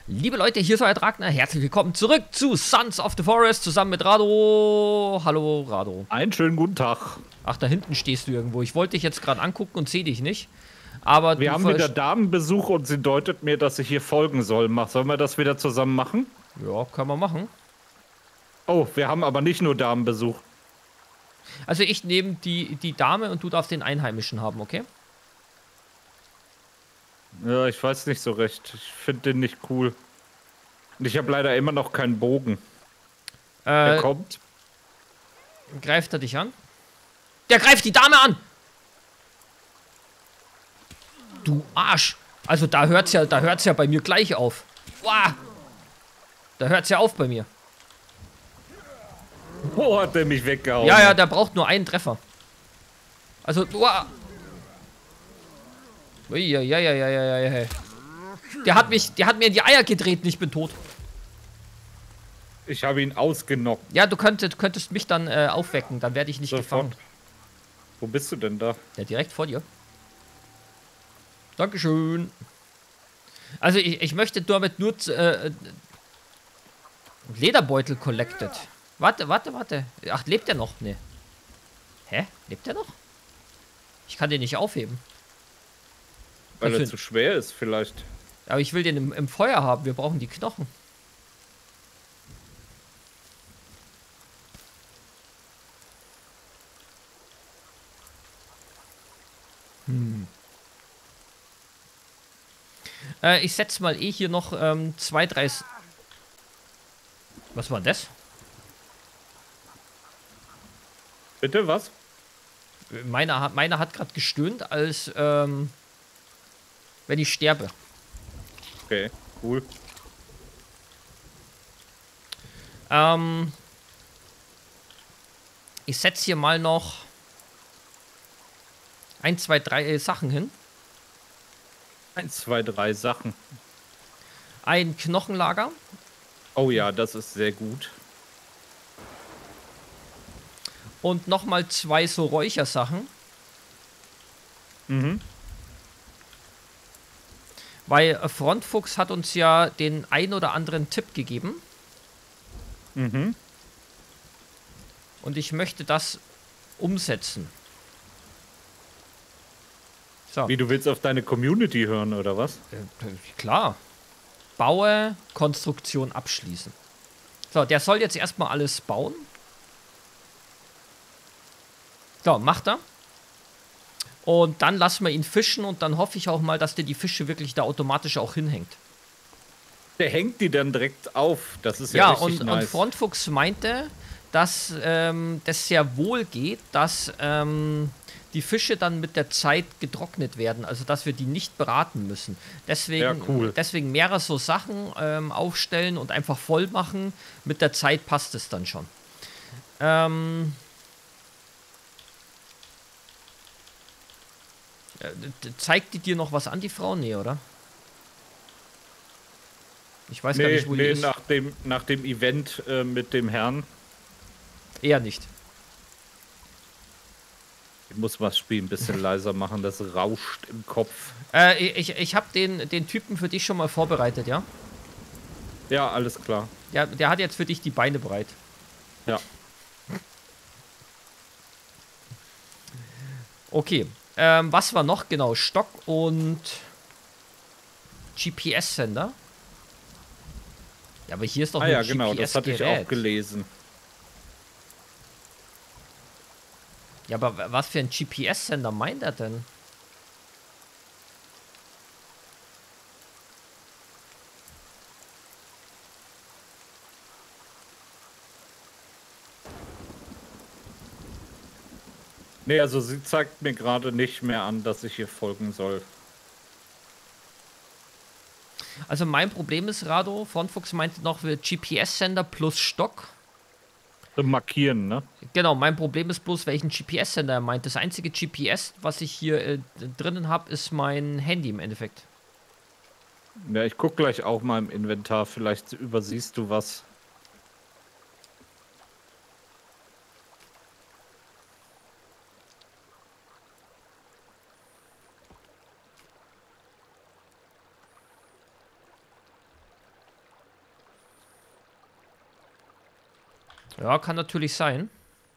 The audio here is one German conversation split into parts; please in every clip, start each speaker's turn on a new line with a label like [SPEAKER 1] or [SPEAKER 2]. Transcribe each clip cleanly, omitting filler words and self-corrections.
[SPEAKER 1] Liebe Leute, hier ist euer Dragner. Herzlich willkommen zurück zu Sons of the Forest zusammen mit Rado. Hallo, Rado.
[SPEAKER 2] Einen schönen guten Tag.
[SPEAKER 1] Ach, da hinten stehst du irgendwo. Ich wollte dich jetzt gerade angucken und sehe dich nicht. Aber
[SPEAKER 2] Wir haben wieder Damenbesuch und sie deutet mir, dass ich hier folgen soll. Sollen wir das wieder zusammen machen?
[SPEAKER 1] Ja, können wir machen.
[SPEAKER 2] Oh, wir haben aber nicht nur Damenbesuch.
[SPEAKER 1] Also ich nehme die Dame und du darfst den Einheimischen haben, okay?
[SPEAKER 2] Ja, ich weiß nicht so recht. Ich finde den nicht cool. Und ich habe leider immer noch keinen Bogen. Er kommt.
[SPEAKER 1] Greift er dich an? Der greift die Dame an! Du Arsch! Also da hört's ja bei mir gleich auf. Wow. Da hört's ja auf bei mir.
[SPEAKER 2] Oh, hat der mich weggehauen.
[SPEAKER 1] Ja, der braucht nur einen Treffer. Also, wow. Ja. Der hat mir in die Eier gedreht und ich bin tot.
[SPEAKER 2] Ich habe ihn ausgenockt.
[SPEAKER 1] Ja, du könntest mich dann aufwecken, dann werde ich nicht gefangen.
[SPEAKER 2] Wo bist du denn da?
[SPEAKER 1] Ja, direkt vor dir. Dankeschön. Also ich möchte damit nur Lederbeutel collected. Warte. Ach, lebt der noch? Nee. Hä? Lebt der noch? Ich kann den nicht aufheben.
[SPEAKER 2] Weil er zu schwer ist vielleicht.
[SPEAKER 1] Aber ich will den im Feuer haben. Wir brauchen die Knochen. Ich setze mal hier noch 2, 3... Was war das?
[SPEAKER 2] Bitte, was?
[SPEAKER 1] Meiner hat gerade gestöhnt, als wenn ich sterbe.
[SPEAKER 2] Okay, cool.
[SPEAKER 1] Ich setze hier mal noch 1, 2, 3 Sachen hin.
[SPEAKER 2] 1, 2, 3 Sachen.
[SPEAKER 1] Ein Knochenlager.
[SPEAKER 2] Oh ja, das ist sehr gut.
[SPEAKER 1] Und nochmal 2 so Räuchersachen.
[SPEAKER 2] Mhm.
[SPEAKER 1] Weil Frontfuchs hat uns ja den ein oder anderen Tipp gegeben.
[SPEAKER 2] Mhm.
[SPEAKER 1] Und ich möchte das umsetzen. So.
[SPEAKER 2] Wie, du willst auf deine Community hören, oder was?
[SPEAKER 1] Klar. Baue, Konstruktion abschließen. So, der soll jetzt erstmal alles bauen. So, macht er. Und dann lassen wir ihn fischen und dann hoffe ich auch mal, dass der die Fische wirklich da automatisch auch hinhängt.
[SPEAKER 2] Der hängt die dann direkt auf. Das ist ja richtig nice.
[SPEAKER 1] Und Frontfuchs meinte, dass das sehr wohl geht, dass die Fische dann mit der Zeit getrocknet werden, also dass wir die nicht braten müssen. Deswegen,
[SPEAKER 2] ja, cool.
[SPEAKER 1] Deswegen mehrere so Sachen aufstellen und einfach voll machen. Mit der Zeit passt es dann schon. Zeigt die dir noch was an, die Frau? Nee, oder? Ich weiß gar nicht, wo die ist.
[SPEAKER 2] Nach dem Event mit dem Herrn.
[SPEAKER 1] Eher nicht.
[SPEAKER 2] Ich muss das Spiel ein bisschen leiser machen, das rauscht im Kopf.
[SPEAKER 1] Ich habe den Typen für dich schon mal vorbereitet, ja?
[SPEAKER 2] Ja, alles klar.
[SPEAKER 1] Ja, der hat jetzt für dich die Beine bereit.
[SPEAKER 2] Ja.
[SPEAKER 1] Okay. Was war noch? Genau, Stock und GPS-Sender. Ja, aber hier ist doch ein
[SPEAKER 2] ja, genau, das hatte ich auch gelesen.
[SPEAKER 1] Ja, aber was für ein GPS-Sender meint er denn?
[SPEAKER 2] Nee, also sie zeigt mir gerade nicht mehr an, dass ich ihr folgen soll.
[SPEAKER 1] Also mein Problem ist, Rado, Frontfuchs meinte noch, wir GPS-Sender plus Stock.
[SPEAKER 2] Markieren, ne?
[SPEAKER 1] Genau, mein Problem ist bloß, welchen GPS-Sender er meint. Das einzige GPS, was ich hier drinnen habe, ist mein Handy im Endeffekt.
[SPEAKER 2] Ja, ich guck gleich auch mal im Inventar, vielleicht übersiehst du was.
[SPEAKER 1] Ja, kann natürlich sein.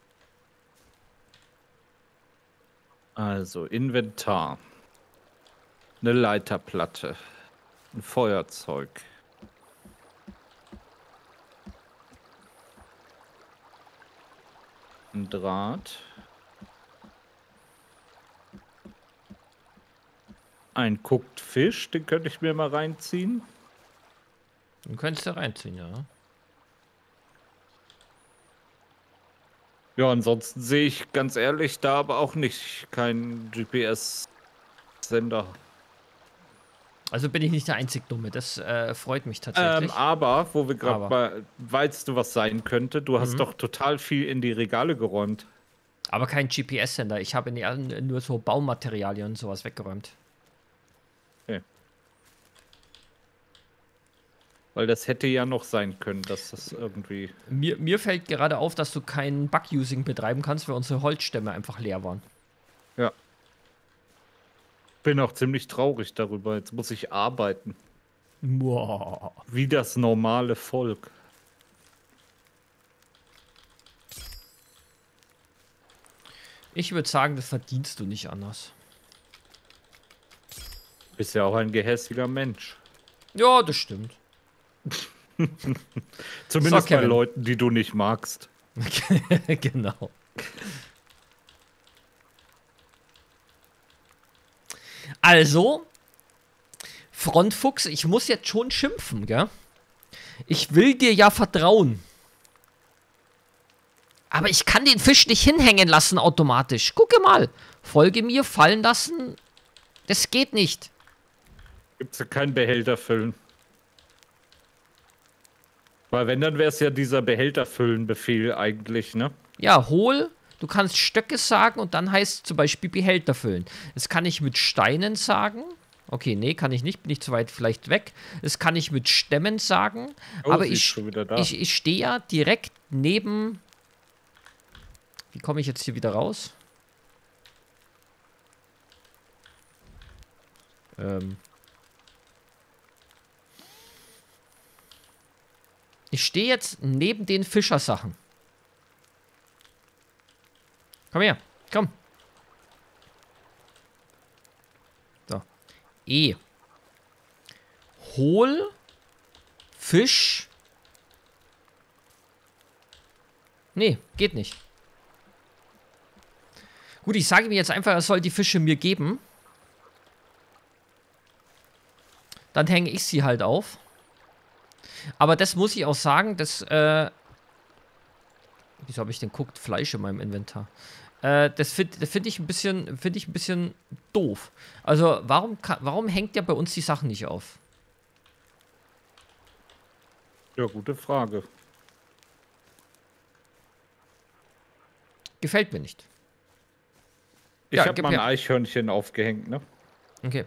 [SPEAKER 2] Also, Inventar. Eine Leiterplatte. Ein Feuerzeug. Ein Draht. Ein Cooked Fish, den könnte ich mir mal reinziehen.
[SPEAKER 1] Den könntest du reinziehen, ja.
[SPEAKER 2] Ja, ansonsten sehe ich ganz ehrlich da aber auch nicht keinen GPS-Sender.
[SPEAKER 1] Also bin ich nicht der einzig Dumme. Das freut mich tatsächlich.
[SPEAKER 2] Aber, wo wir gerade
[SPEAKER 1] Aber.
[SPEAKER 2] bei, weißt du, was sein könnte? Du hast doch total viel in die Regale geräumt.
[SPEAKER 1] Aber kein GPS-Sender. Ich habe nur so Baumaterialien und sowas weggeräumt.
[SPEAKER 2] Okay. Weil das hätte ja noch sein können, dass das irgendwie...
[SPEAKER 1] Mir fällt gerade auf, dass du kein Bug-Using betreiben kannst, weil unsere Holzstämme einfach leer waren.
[SPEAKER 2] Ja. Bin auch ziemlich traurig darüber. Jetzt muss ich arbeiten.
[SPEAKER 1] Wow.
[SPEAKER 2] Wie das normale Volk.
[SPEAKER 1] Ich würde sagen, das verdienst du nicht anders.
[SPEAKER 2] Bist ja auch ein gehässiger Mensch.
[SPEAKER 1] Ja, das stimmt.
[SPEAKER 2] Zumindest
[SPEAKER 1] So,
[SPEAKER 2] bei
[SPEAKER 1] Kevin.
[SPEAKER 2] Leuten, die du nicht magst.
[SPEAKER 1] Genau. Also, Frontfuchs, ich muss jetzt schon schimpfen, gell? Ich will dir ja vertrauen. Aber ich kann den Fisch nicht hinhängen lassen automatisch. Gucke mal. Folge mir, fallen lassen. Das geht nicht.
[SPEAKER 2] Gibt's ja keinen Behälter füllen. Weil wenn, dann wäre es ja dieser Behälter-Füllen-Befehl eigentlich, ne?
[SPEAKER 1] Ja, hol. Du kannst Stöcke sagen und dann heißt zum Beispiel Behälter füllen. Das kann ich mit Steinen sagen. Okay, nee, kann ich nicht. Bin ich zu weit vielleicht weg. Das kann ich mit Stämmen sagen.
[SPEAKER 2] Oh,
[SPEAKER 1] Aber
[SPEAKER 2] sie ist
[SPEAKER 1] ich
[SPEAKER 2] schon wieder da.
[SPEAKER 1] ich stehe ja direkt neben... Wie komme ich jetzt hier wieder raus? Ich stehe jetzt neben den Fischersachen. Komm her, komm. So. E. Hol Fisch. Nee, geht nicht. Gut, ich sage mir jetzt einfach, er soll die Fische mir geben. Dann hänge ich sie halt auf. Aber das muss ich auch sagen, das, wieso habe ich denn guckt Fleisch in meinem Inventar? Das find ich ein bisschen doof. Also, warum hängt ja bei uns die Sachen nicht auf?
[SPEAKER 2] Ja, gute Frage.
[SPEAKER 1] Gefällt mir nicht.
[SPEAKER 2] Ich
[SPEAKER 1] Ja,
[SPEAKER 2] habe
[SPEAKER 1] gib
[SPEAKER 2] mal ein
[SPEAKER 1] her.
[SPEAKER 2] Eichhörnchen aufgehängt, ne?
[SPEAKER 1] Okay.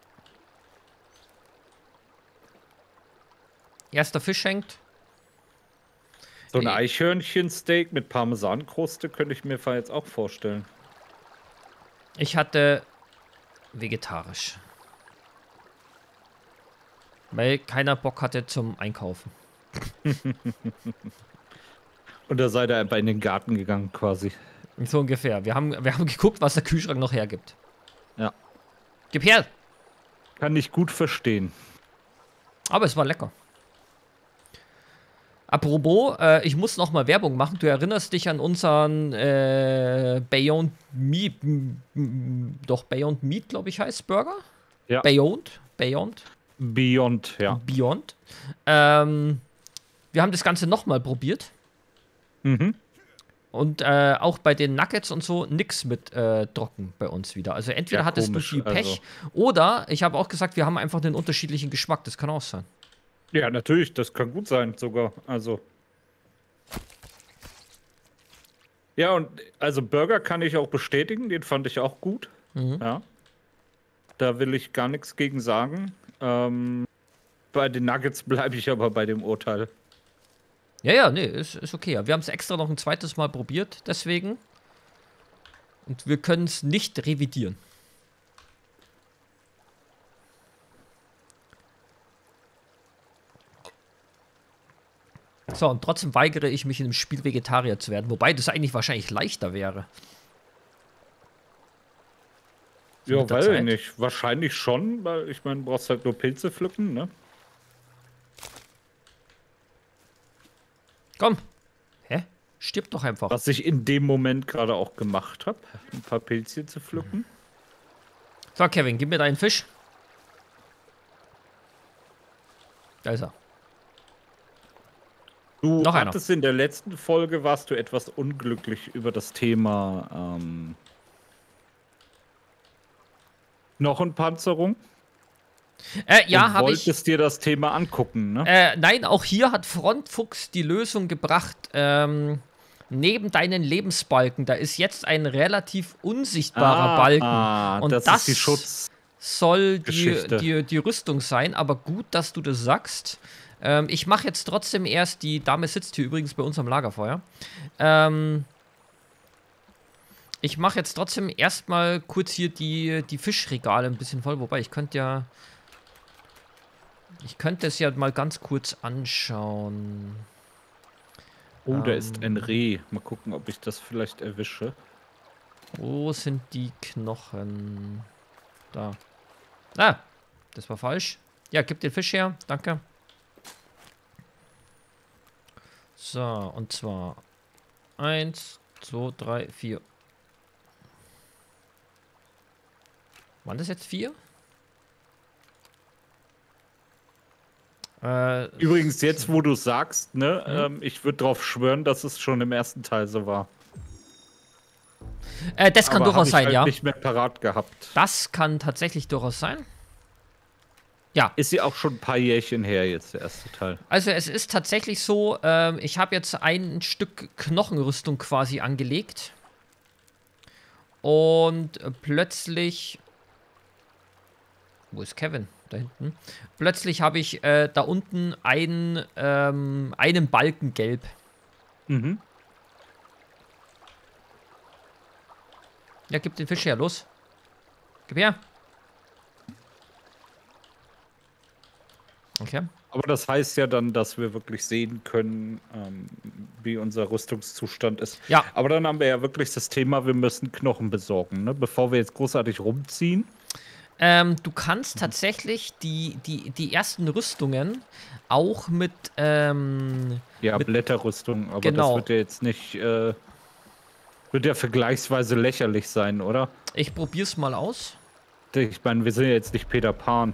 [SPEAKER 1] Erster Fisch hängt.
[SPEAKER 2] So ein Eichhörnchensteak mit Parmesankruste könnte ich mir jetzt auch vorstellen.
[SPEAKER 1] Ich hatte vegetarisch. Weil keiner Bock hatte zum Einkaufen.
[SPEAKER 2] Und da seid ihr einfach in den Garten gegangen quasi.
[SPEAKER 1] So ungefähr. Wir haben geguckt, was der Kühlschrank noch hergibt.
[SPEAKER 2] Ja.
[SPEAKER 1] Gib her!
[SPEAKER 2] Kann ich gut verstehen.
[SPEAKER 1] Aber es war lecker. Apropos, ich muss noch mal Werbung machen. Du erinnerst dich an unseren Beyond Meat, Beyond Meat, glaube ich, heißt Burger?
[SPEAKER 2] Ja.
[SPEAKER 1] Beyond,
[SPEAKER 2] Ja.
[SPEAKER 1] Beyond. Wir haben das Ganze noch mal probiert.
[SPEAKER 2] Mhm.
[SPEAKER 1] Und auch bei den Nuggets und so nix mit trocken bei uns wieder. Also entweder
[SPEAKER 2] Ja,
[SPEAKER 1] hattest
[SPEAKER 2] komisch,
[SPEAKER 1] du viel Pech
[SPEAKER 2] also.
[SPEAKER 1] oder ich habe auch gesagt, wir haben einfach einen unterschiedlichen Geschmack. Das kann auch sein.
[SPEAKER 2] Ja, natürlich, das kann gut sein sogar. Also. Ja, und also Burger kann ich auch bestätigen, den fand ich auch gut. Ja. Da will ich gar nichts gegen sagen. Bei den Nuggets bleibe ich aber bei dem Urteil.
[SPEAKER 1] Ja, nee, ist okay. Wir haben es extra noch ein zweites Mal probiert, deswegen. Und wir können es nicht revidieren. So, und trotzdem weigere ich mich in dem Spiel Vegetarier zu werden, wobei das eigentlich wahrscheinlich leichter wäre.
[SPEAKER 2] So ja, weiß ich nicht. Wahrscheinlich schon, weil ich meine, du brauchst halt nur Pilze pflücken, ne?
[SPEAKER 1] Komm. Hä? Stirb doch einfach.
[SPEAKER 2] Was ich in dem Moment gerade auch gemacht habe, ein paar Pilze zu pflücken.
[SPEAKER 1] So, Kevin, gib mir deinen Fisch. Da ist er.
[SPEAKER 2] Du hattest in der letzten Folge, warst du etwas unglücklich über das Thema Knochenpanzerung.
[SPEAKER 1] Ja, habe ich.
[SPEAKER 2] Du wolltest dir das Thema angucken, ne?
[SPEAKER 1] Nein, auch hier hat Frontfuchs die Lösung gebracht. Neben deinen Lebensbalken, da ist jetzt ein relativ unsichtbarer Balken. Und das ist die soll die Rüstung sein, aber gut, dass du das sagst. Ich mache jetzt trotzdem erst, die Dame sitzt hier übrigens bei uns am Lagerfeuer. Ich mache jetzt trotzdem erstmal kurz hier die Fischregale ein bisschen voll, wobei ich könnte es ja mal ganz kurz anschauen.
[SPEAKER 2] Oh, da ist ein Reh. Mal gucken, ob ich das vielleicht erwische.
[SPEAKER 1] Wo sind die Knochen? Da. Ah, das war falsch. Ja, gib den Fisch her. Danke. So, und zwar 1, 2, 3, 4. Waren das jetzt 4?
[SPEAKER 2] Übrigens, jetzt wo du sagst, ne, ich würde drauf schwören, dass es schon im ersten Teil so war.
[SPEAKER 1] Das kann durchaus sein, ja.
[SPEAKER 2] Nicht mehr parat gehabt.
[SPEAKER 1] Das kann tatsächlich durchaus sein. Ja.
[SPEAKER 2] Ist ja auch schon ein paar Jährchen her jetzt, der erste Teil.
[SPEAKER 1] Also es ist tatsächlich so, ich habe jetzt ein Stück Knochenrüstung quasi angelegt. Und plötzlich... Wo ist Kevin? Da hinten. Plötzlich habe ich da unten einen Balken gelb.
[SPEAKER 2] Mhm.
[SPEAKER 1] Ja, gib den Fisch her, los. Gib her. Okay.
[SPEAKER 2] Aber das heißt ja dann, dass wir wirklich sehen können, wie unser Rüstungszustand ist.
[SPEAKER 1] Ja.
[SPEAKER 2] Aber dann haben wir ja wirklich das Thema, wir müssen Knochen besorgen, ne? Bevor wir jetzt großartig rumziehen.
[SPEAKER 1] Du kannst tatsächlich die ersten Rüstungen auch mit
[SPEAKER 2] ja, mit Blätterrüstung, aber
[SPEAKER 1] genau.
[SPEAKER 2] Das wird ja jetzt nicht wird ja vergleichsweise lächerlich sein, oder?
[SPEAKER 1] Ich probier's mal aus.
[SPEAKER 2] Ich meine, wir sind ja jetzt nicht Peter Pan.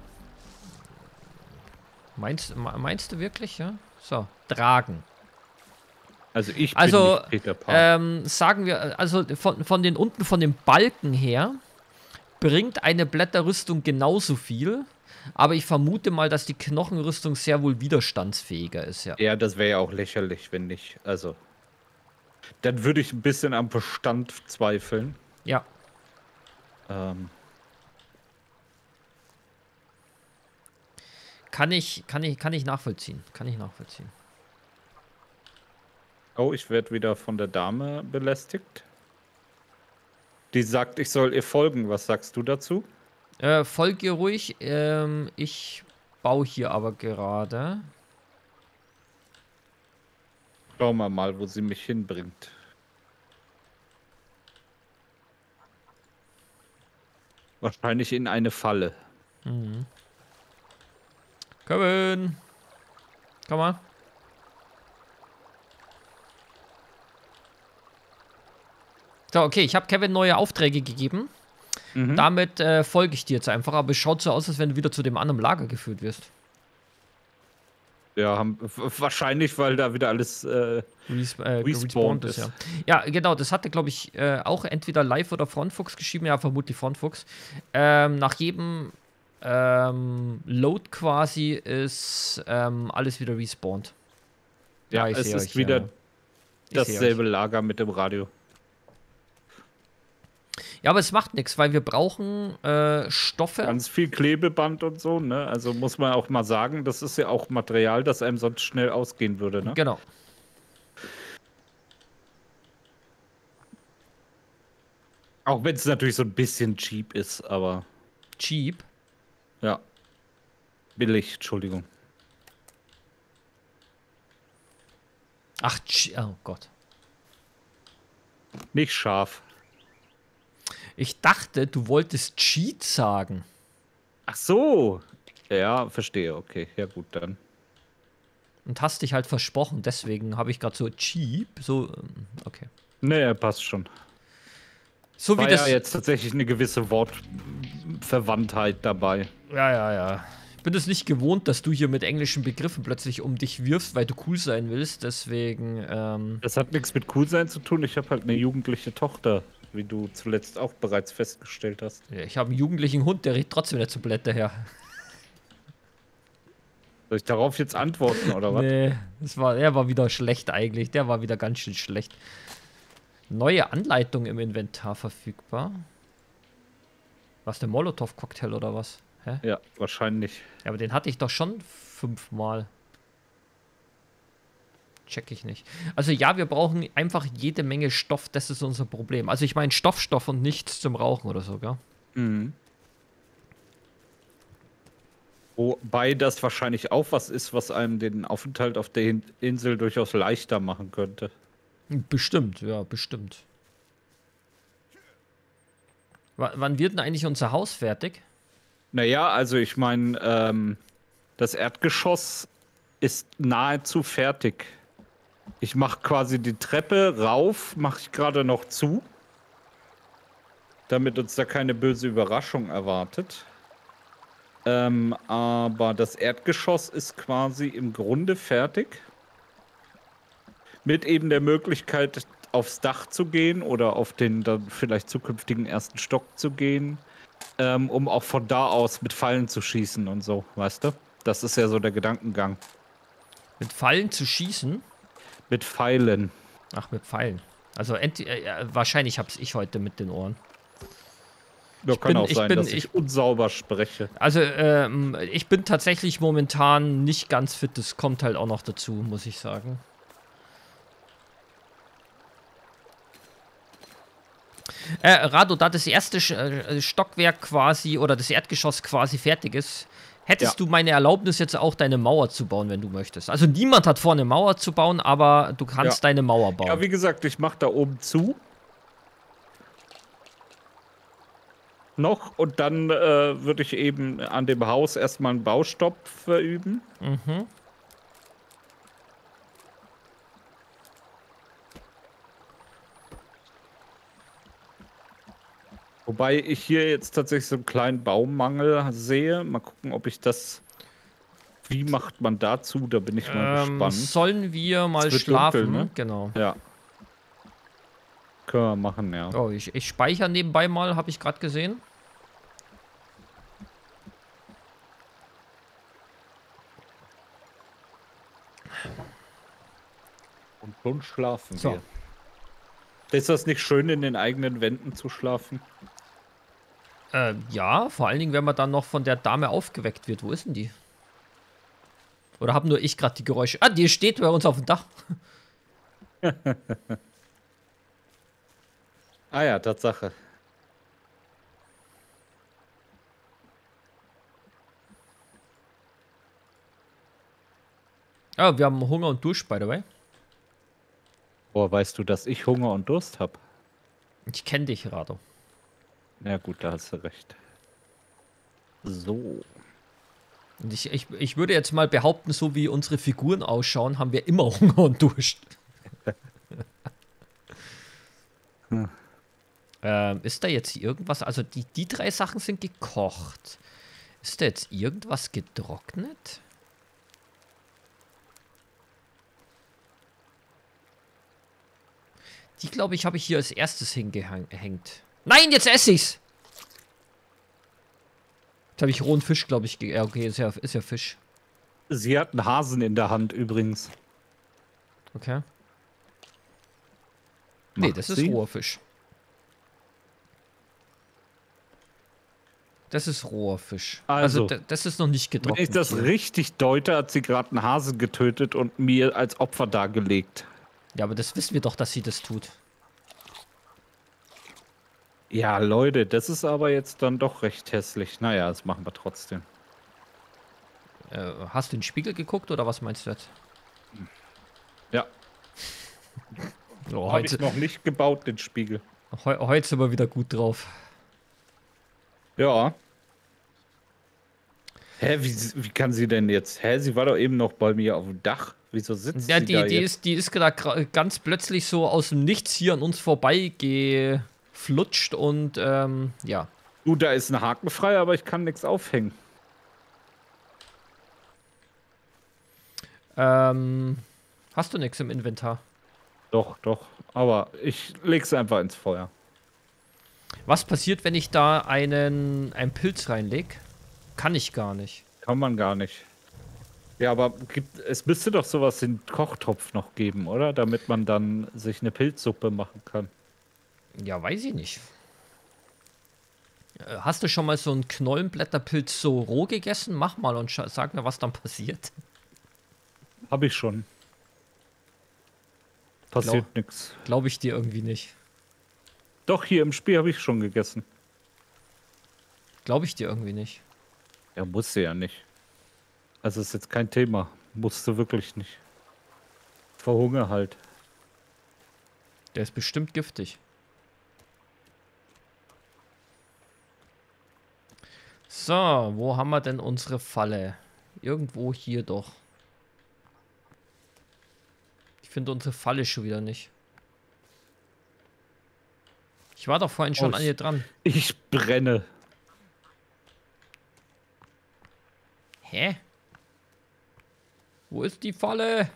[SPEAKER 1] Meinst du wirklich, ja? So, tragen.
[SPEAKER 2] Also ich bin nicht Peter Pan.
[SPEAKER 1] Sagen wir, also von den Balken her bringt eine Blätterrüstung genauso viel, aber ich vermute mal, dass die Knochenrüstung sehr wohl widerstandsfähiger ist, ja.
[SPEAKER 2] Ja, das wäre ja auch lächerlich, wenn nicht. Also, dann würde ich ein bisschen am Bestand zweifeln.
[SPEAKER 1] Ja. Kann ich nachvollziehen. Kann ich nachvollziehen.
[SPEAKER 2] Oh, ich werde wieder von der Dame belästigt. Die sagt, ich soll ihr folgen. Was sagst du dazu?
[SPEAKER 1] Folg ihr ruhig. Ich baue hier aber gerade.
[SPEAKER 2] Schauen wir mal, wo sie mich hinbringt. Wahrscheinlich in eine Falle.
[SPEAKER 1] Mhm. Kevin! Komm mal. So, okay, ich habe Kevin neue Aufträge gegeben. Mhm. Damit folge ich dir jetzt einfach, aber es schaut so aus, als wenn du wieder zu dem anderen Lager geführt wirst.
[SPEAKER 2] Ja, wahrscheinlich, weil da wieder alles respawned ist.
[SPEAKER 1] Ja. Ja, genau, das hatte, glaube ich, auch entweder Live oder Frontfuchs geschrieben, ja, vermutlich Frontfuchs. Nach jedem Load quasi ist alles wieder respawned.
[SPEAKER 2] Ja, es ist wieder dasselbe Lager mit dem Radio.
[SPEAKER 1] Ja, aber es macht nichts, weil wir brauchen Stoffe.
[SPEAKER 2] Ganz viel Klebeband und so, ne? Also muss man auch mal sagen, das ist ja auch Material, das einem sonst schnell ausgehen würde, ne?
[SPEAKER 1] Genau.
[SPEAKER 2] Auch wenn es natürlich so ein bisschen cheap ist, aber...
[SPEAKER 1] Cheap?
[SPEAKER 2] Ja. Billig, Entschuldigung.
[SPEAKER 1] Ach, oh Gott.
[SPEAKER 2] Nicht scharf.
[SPEAKER 1] Ich dachte, du wolltest Cheat sagen.
[SPEAKER 2] Ach so. Ja, verstehe. Okay, ja gut, dann.
[SPEAKER 1] Und hast dich halt versprochen, deswegen habe ich gerade so cheap, so, okay.
[SPEAKER 2] Nee, passt schon.
[SPEAKER 1] So wie
[SPEAKER 2] war
[SPEAKER 1] das
[SPEAKER 2] ja jetzt tatsächlich eine gewisse Wortverwandtheit dabei.
[SPEAKER 1] Ja. Ich bin es nicht gewohnt, dass du hier mit englischen Begriffen plötzlich um dich wirfst, weil du cool sein willst, deswegen,
[SPEAKER 2] Das hat nichts mit cool sein zu tun. Ich habe halt eine jugendliche Tochter, wie du zuletzt auch bereits festgestellt hast.
[SPEAKER 1] Ja, ich habe einen jugendlichen Hund, der riecht trotzdem nicht so Blätter her.
[SPEAKER 2] Soll ich darauf jetzt antworten, oder was?
[SPEAKER 1] Nee, er war wieder schlecht eigentlich. Der war wieder ganz schön schlecht. Neue Anleitung im Inventar verfügbar. Was, der Molotow-Cocktail oder was? Hä?
[SPEAKER 2] Ja, wahrscheinlich.
[SPEAKER 1] Ja, aber den hatte ich doch schon 5-mal. Check ich nicht. Also ja, wir brauchen einfach jede Menge Stoff. Das ist unser Problem. Also ich meine Stoff und nichts zum Rauchen oder so, gell?
[SPEAKER 2] Mhm. Wobei das wahrscheinlich auch was ist, was einem den Aufenthalt auf der Insel durchaus leichter machen könnte.
[SPEAKER 1] Bestimmt, ja, bestimmt. Wann wird denn eigentlich unser Haus fertig?
[SPEAKER 2] Naja, also ich meine, das Erdgeschoss ist nahezu fertig. Ich mache quasi die Treppe rauf, mache ich gerade noch zu, damit uns da keine böse Überraschung erwartet. Aber das Erdgeschoss ist quasi im Grunde fertig. Mit eben der Möglichkeit, aufs Dach zu gehen oder auf den dann vielleicht zukünftigen ersten Stock zu gehen, um auch von da aus mit Pfeilen zu schießen und so, weißt du? Das ist ja so der Gedankengang.
[SPEAKER 1] Mit Pfeilen zu schießen?
[SPEAKER 2] Mit Pfeilen.
[SPEAKER 1] Ach, mit Pfeilen. Also wahrscheinlich hab's ich heute mit den Ohren.
[SPEAKER 2] Ja, kann auch sein, dass ich unsauber spreche.
[SPEAKER 1] Also, ich bin tatsächlich momentan nicht ganz fit. Das kommt halt auch noch dazu, muss ich sagen. Rado, da das erste Stockwerk quasi oder das Erdgeschoss quasi fertig ist, hättest du meine Erlaubnis jetzt auch deine Mauer zu bauen, wenn du möchtest. Also niemand hat vor, eine Mauer zu bauen, aber du kannst deine Mauer bauen.
[SPEAKER 2] Ja, wie gesagt, ich mache da oben zu. Noch und dann würde ich eben an dem Haus erstmal einen Baustopp verüben.
[SPEAKER 1] Mhm.
[SPEAKER 2] Wobei ich hier jetzt tatsächlich so einen kleinen Baummangel sehe. Mal gucken, ob ich das... Wie macht man dazu? Da bin ich mal gespannt.
[SPEAKER 1] Sollen wir mal schlafen?
[SPEAKER 2] Dunkel, ne?
[SPEAKER 1] Genau.
[SPEAKER 2] Ja. Können wir machen, ja.
[SPEAKER 1] Oh, ich speichere nebenbei mal, habe ich gerade gesehen.
[SPEAKER 2] Und schon schlafen wir. Ist das nicht schön, in den eigenen Wänden zu schlafen?
[SPEAKER 1] Ja, vor allen Dingen, wenn man dann noch von der Dame aufgeweckt wird. Wo ist denn die? Oder habe nur ich gerade die Geräusche? Ah, die steht bei uns auf dem Dach.
[SPEAKER 2] Ah ja, Tatsache.
[SPEAKER 1] Ah, wir haben Hunger und Durst, by the way.
[SPEAKER 2] Boah, weißt du, dass ich Hunger und Durst habe?
[SPEAKER 1] Ich kenne dich, Rado.
[SPEAKER 2] Ja gut, da hast du recht. So.
[SPEAKER 1] Und ich würde jetzt mal behaupten, so wie unsere Figuren ausschauen, haben wir immer Hunger und Durst. Ist da jetzt irgendwas? Also die 3 Sachen sind gekocht. Ist da jetzt irgendwas getrocknet? Die, glaube ich, habe ich hier als erstes hingehängt. Nein, jetzt esse ich's! Jetzt habe ich rohen Fisch, glaube ich. Ja, okay, ist ja Fisch.
[SPEAKER 2] Sie hat einen Hasen in der Hand übrigens.
[SPEAKER 1] Okay. Nee, das ist roher Fisch. Das ist roher Fisch. Also das ist noch nicht getrocknet.
[SPEAKER 2] Wenn ich das richtig deute, hat sie gerade einen Hasen getötet und mir als Opfer dargelegt.
[SPEAKER 1] Ja, aber das wissen wir doch, dass sie das tut.
[SPEAKER 2] Ja, Leute, das ist aber jetzt dann doch recht hässlich. Naja, das machen wir trotzdem.
[SPEAKER 1] Hast du in den Spiegel geguckt oder was meinst du jetzt?
[SPEAKER 2] Ja.
[SPEAKER 1] Oh,
[SPEAKER 2] habe ich noch nicht gebaut, den Spiegel.
[SPEAKER 1] Heute sind wir wieder gut drauf.
[SPEAKER 2] Ja. Hä, wie kann sie denn jetzt? Hä, sie war doch eben noch bei mir auf dem Dach. Wieso sitzt sie da jetzt?
[SPEAKER 1] Die ist gerade ganz plötzlich so aus dem Nichts hier an uns vorbei geflutscht und ja.
[SPEAKER 2] Gut, da ist ein Haken frei, aber ich kann nichts aufhängen.
[SPEAKER 1] Hast du nichts im Inventar?
[SPEAKER 2] Doch, doch. Aber ich leg's einfach ins Feuer.
[SPEAKER 1] Was passiert, wenn ich da einen Pilz reinlege? Kann ich gar nicht.
[SPEAKER 2] Kann man gar nicht. Ja, aber es müsste doch sowas in Kochtopf noch geben, oder? Damit man dann sich eine Pilzsuppe machen kann.
[SPEAKER 1] Ja, weiß ich nicht. Hast du schon mal so einen Knollenblätterpilz so roh gegessen? Mach mal und sag mir, was dann passiert.
[SPEAKER 2] Hab ich schon. Passiert nichts.
[SPEAKER 1] Glaube ich dir irgendwie nicht.
[SPEAKER 2] Doch, hier im Spiel habe ich schon gegessen.
[SPEAKER 1] Glaube ich dir irgendwie nicht.
[SPEAKER 2] Ja, musste ja nicht. Also ist jetzt kein Thema. Musste wirklich nicht. Verhunger halt.
[SPEAKER 1] Der ist bestimmt giftig. So, wo haben wir denn unsere Falle? Irgendwo hier doch. Ich finde unsere Falle schon wieder nicht. Ich war doch vorhin schon an ihr dran.
[SPEAKER 2] Ich brenne.
[SPEAKER 1] Hä? Wo ist die Falle?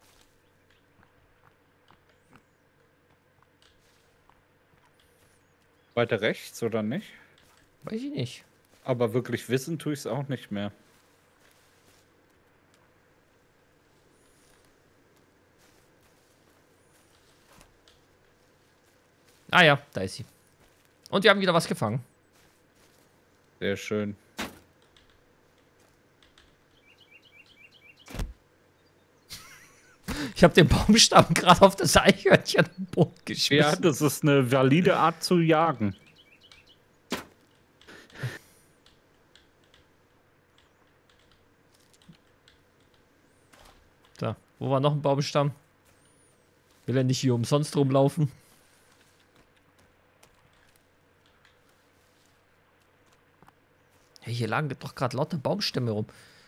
[SPEAKER 2] Weiter rechts oder nicht?
[SPEAKER 1] Weiß ich nicht.
[SPEAKER 2] Aber wirklich wissen tue ich es auch nicht mehr.
[SPEAKER 1] Ah ja, da ist sie. Und wir haben wieder was gefangen.
[SPEAKER 2] Sehr schön.
[SPEAKER 1] Ich habe den Baumstamm gerade auf das Eichhörnchen im Boot geschmissen.
[SPEAKER 2] Ja, das ist eine valide Art zu jagen.
[SPEAKER 1] Da, wo war noch ein Baumstamm? Will er nicht hier umsonst rumlaufen? Hey, hier lagen doch gerade lauter Baumstämme rum.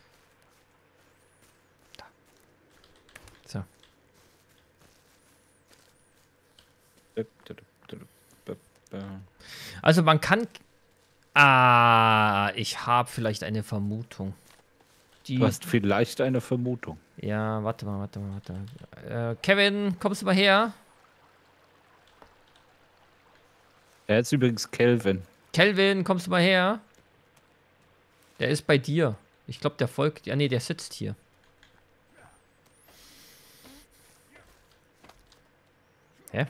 [SPEAKER 1] Da. So. Also man kann... Ah, ich habe vielleicht eine Vermutung.
[SPEAKER 2] Du hast vielleicht eine Vermutung.
[SPEAKER 1] Ja, warte mal. Kevin, kommst du mal her?
[SPEAKER 2] Er ist übrigens Kelvin.
[SPEAKER 1] Kelvin, kommst du mal her? Der ist bei dir. Ich glaube, der folgt... Ja, nee, der sitzt hier. Hä?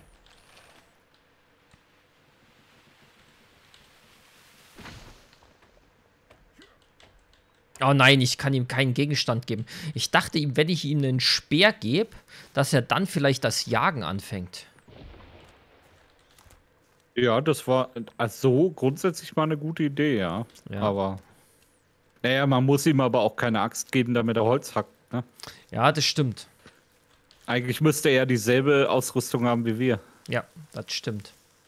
[SPEAKER 1] Oh nein, ich kann ihm keinen Gegenstand geben. Ich dachte ihm, wenn ich ihm einen Speer gebe, dass er dann vielleicht das Jagen anfängt.
[SPEAKER 2] Ja, das war also grundsätzlich mal eine gute Idee, ja. Aber naja, man muss ihm aber auch keine Axt geben, damit er Holz hackt, ne?
[SPEAKER 1] Ja, das stimmt.
[SPEAKER 2] Eigentlich müsste er dieselbe Ausrüstung haben wie wir.
[SPEAKER 1] Ja, das stimmt.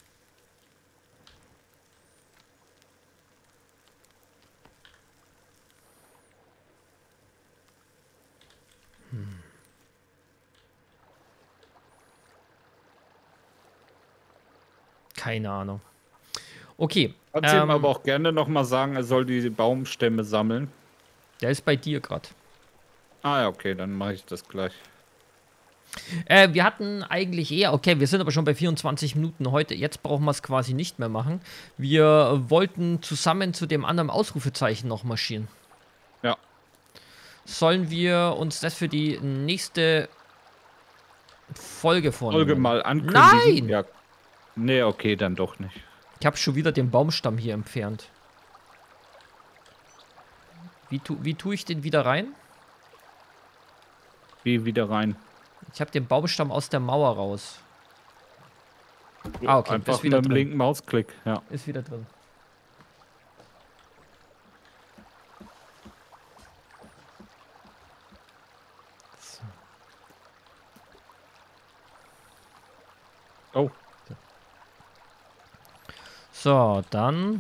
[SPEAKER 1] Keine Ahnung. Okay.
[SPEAKER 2] Kannst du ihm aber auch gerne nochmal sagen, er soll die Baumstämme sammeln.
[SPEAKER 1] Der ist bei dir gerade.
[SPEAKER 2] Ah ja, okay, dann mache ich das gleich.
[SPEAKER 1] Wir hatten eigentlich eher, okay, wir sind aber schon bei 24 Minuten heute. Jetzt brauchen wir es quasi nicht mehr machen. Wir wollten zusammen zu dem anderen Ausrufezeichen noch marschieren.
[SPEAKER 2] Ja.
[SPEAKER 1] Sollen wir uns das für die nächste Folge vornehmen?
[SPEAKER 2] Folge mal ankündigen?
[SPEAKER 1] Nein!
[SPEAKER 2] Ja. Nee, okay, dann doch nicht.
[SPEAKER 1] Ich habe schon wieder den Baumstamm hier entfernt. Wie tue ich den wieder rein?
[SPEAKER 2] Wie wieder rein?
[SPEAKER 1] Ich habe den Baumstamm aus der Mauer raus. Ah, okay.
[SPEAKER 2] Einfach mit dem linken Mausklick, ja.
[SPEAKER 1] Ist wieder drin. So. So, dann...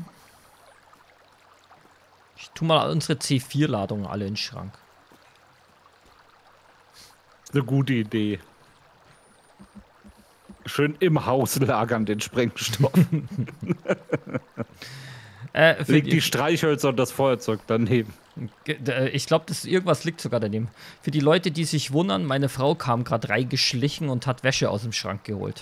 [SPEAKER 1] Ich tue mal unsere C4-Ladungen alle in den Schrank.
[SPEAKER 2] Eine gute Idee. Schön im Haus lagern, den Sprengstoff. Leg die Streichhölzer und das Feuerzeug daneben.
[SPEAKER 1] Ich glaube, irgendwas liegt sogar daneben. Für die Leute, die sich wundern, meine Frau kam gerade reingeschlichen und hat Wäsche aus dem Schrank geholt.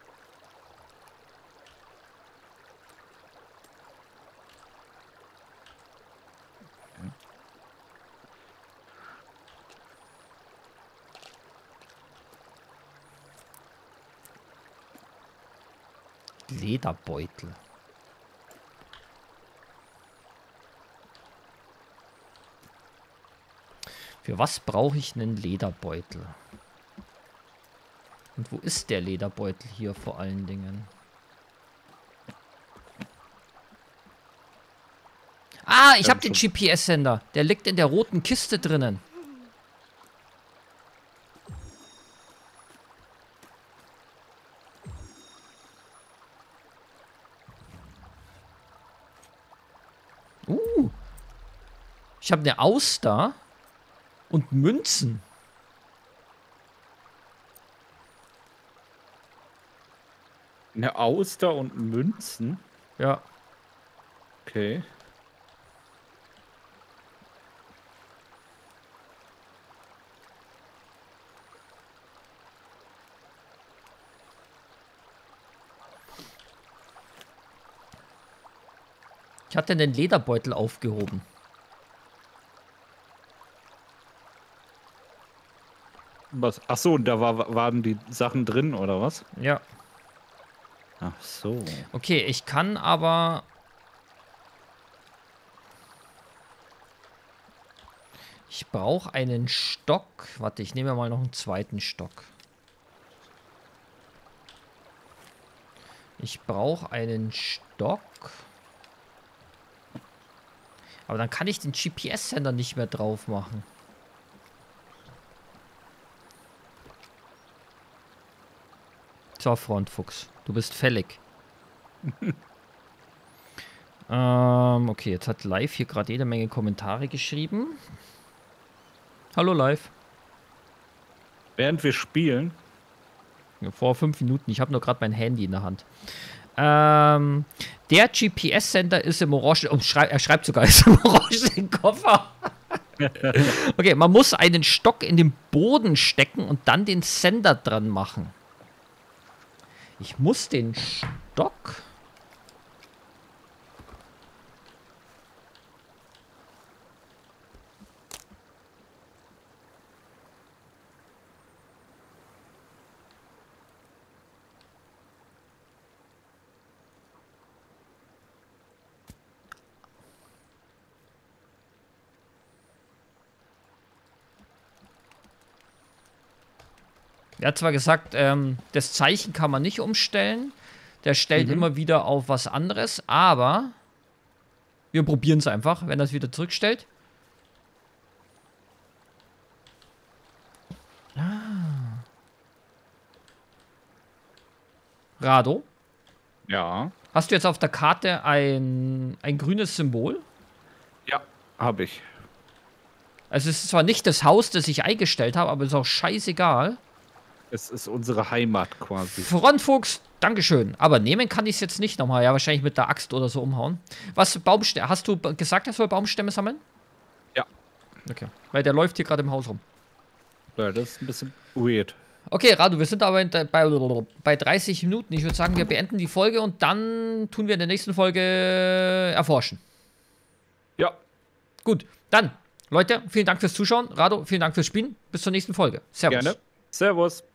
[SPEAKER 1] Lederbeutel. Für was brauche ich einen Lederbeutel? Und wo ist der Lederbeutel hier vor allen Dingen? Ah, ich habe den GPS-Sender. Der liegt in der roten Kiste drinnen. Ich habe eine Auster und Münzen.
[SPEAKER 2] Eine Auster und Münzen?
[SPEAKER 1] Ja.
[SPEAKER 2] Okay.
[SPEAKER 1] Ich hatte den Lederbeutel aufgehoben.
[SPEAKER 2] Was? Ach so, und da waren die Sachen drin, oder was?
[SPEAKER 1] Ja.
[SPEAKER 2] Ach so.
[SPEAKER 1] Okay, ich kann aber... Ich brauche einen Stock. Warte, ich nehme mal noch einen zweiten Stock. Ich brauche einen Stock. Aber dann kann ich den GPS-Sender nicht mehr drauf machen. So, Frontfuchs. Du bist fällig. Okay, jetzt hat Live hier gerade jede Menge Kommentare geschrieben. Hallo Live.
[SPEAKER 2] Während wir spielen.
[SPEAKER 1] Ja, vor 5 Minuten. Ich habe nur gerade mein Handy in der Hand. Der GPS-Sender ist im Orange... Oh, er schreibt sogar, ist im orangenen Koffer. Okay, man muss einen Stock in den Boden stecken und dann den Sender dran machen. Ich muss den Stock... Er hat zwar gesagt, das Zeichen kann man nicht umstellen. Der stellt immer wieder auf was anderes, aber wir probieren es einfach, wenn er es wieder zurückstellt. Rado?
[SPEAKER 2] Ja.
[SPEAKER 1] Hast du jetzt auf der Karte ein grünes Symbol?
[SPEAKER 2] Ja, habe ich.
[SPEAKER 1] Also es ist zwar nicht das Haus, das ich eingestellt habe, aber es ist auch scheißegal.
[SPEAKER 2] Es ist unsere Heimat quasi.
[SPEAKER 1] Frontfuchs, Dankeschön. Aber nehmen kann ich es jetzt nicht nochmal. Ja, wahrscheinlich mit der Axt oder so umhauen. Was, Baumstämme? Hast du gesagt, er soll Baumstämme sammeln?
[SPEAKER 2] Ja.
[SPEAKER 1] Okay. Weil der läuft hier gerade im Haus rum.
[SPEAKER 2] Ja, das ist ein bisschen weird.
[SPEAKER 1] Okay, Radu, wir sind aber bei 30 Minuten. Ich würde sagen, wir beenden die Folge und dann tun wir in der nächsten Folge erforschen.
[SPEAKER 2] Ja.
[SPEAKER 1] Gut, dann, Leute, vielen Dank fürs Zuschauen. Radu, vielen Dank fürs Spielen. Bis zur nächsten Folge. Servus.
[SPEAKER 2] Gerne. Servus.